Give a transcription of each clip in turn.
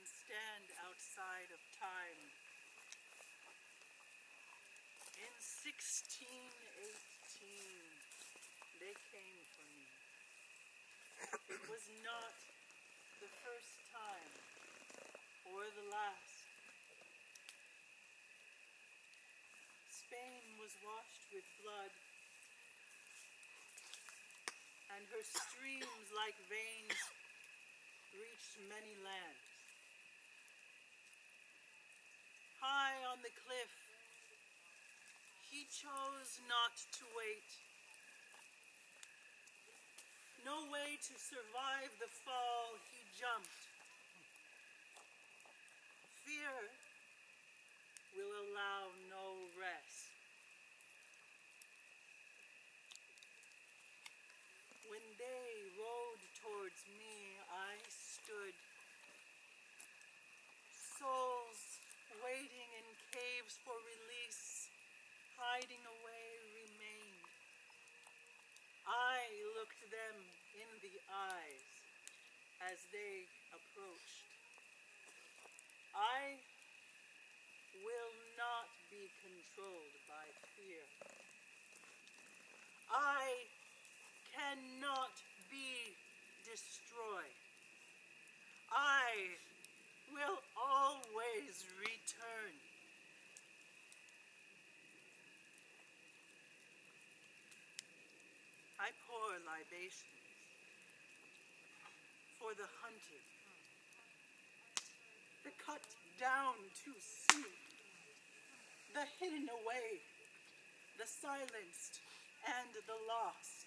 and stand outside of time. In 1618, they came for me. It was not the first time or the last. Spain was washed with blood, and her streams like veins reached many lands. High on the cliff, he chose not to wait. No way to survive the fall, he jumped. Fear will allow no rest. When they rode towards me, I stood. Souls waiting in caves for release, hiding away remained. I looked them in the eyes as they approached. I will not be controlled by fear. I cannot be destroyed. I will always return. I pour libations for the hunted, the cut down to see, the hidden away, the silenced, and the lost.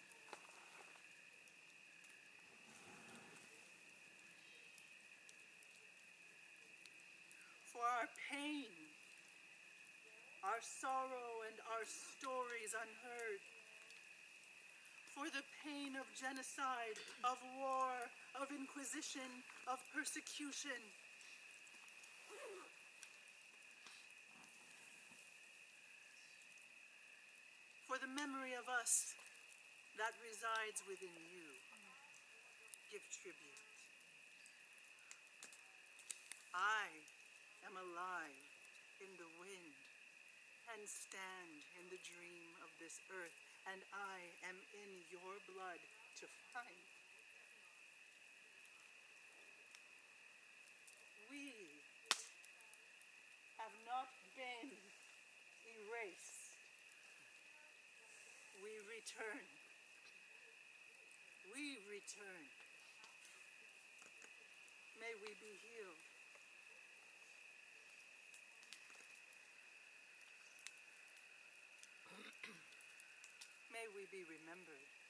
For our pain, our sorrow, and our stories unheard. For the pain of genocide, of war, of inquisition, of persecution. For the memory of us that resides within you, give tribute. I am alive in the wind and stand in the dream of this earth, and I am in your blood to find. We have not been erased. We return. We return. May we be healed. May we be remembered.